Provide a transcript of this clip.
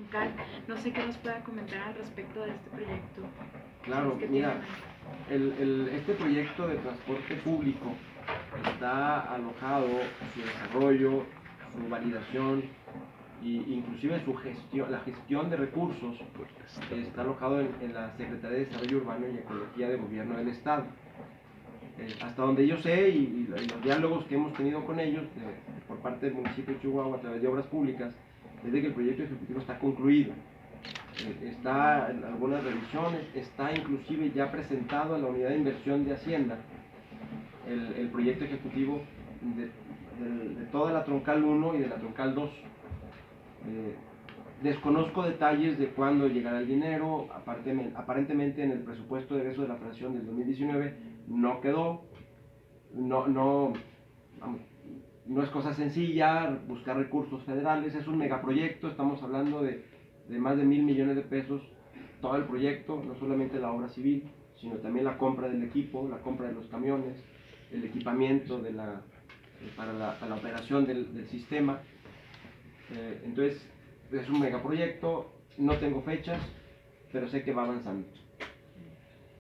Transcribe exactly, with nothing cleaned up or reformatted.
troncal. No sé qué nos pueda comentar al respecto de este proyecto. Claro, Es que mira, tiene... el, el, este proyecto de transporte público está alojado, su desarrollo, su validación e inclusive su gestión, la gestión de recursos está alojado en, en la Secretaría de Desarrollo Urbano y Ecología de Gobierno del Estado. Eh, hasta donde yo sé y, y, los diálogos que hemos tenido con ellos de, por parte del municipio de Chihuahua a través de obras públicas, es de que el proyecto ejecutivo está concluido. Eh, está en algunas revisiones, está inclusive ya presentado a la unidad de inversión de Hacienda el, el proyecto ejecutivo de, de, de toda la troncal uno y de la troncal dos. Eh, desconozco detalles de cuándo llegará el dinero, aparentemente en el presupuesto de egreso de la Federación del dos mil diecinueve no quedó, no, no, no es cosa sencilla buscar recursos federales, es un megaproyecto, estamos hablando de, de más de mil millones de pesos, todo el proyecto, no solamente la obra civil, sino también la compra del equipo, la compra de los camiones, el equipamiento de la, para, la, para la operación del, del sistema. Eh, entonces, es un megaproyecto, no tengo fechas, pero sé que va avanzando.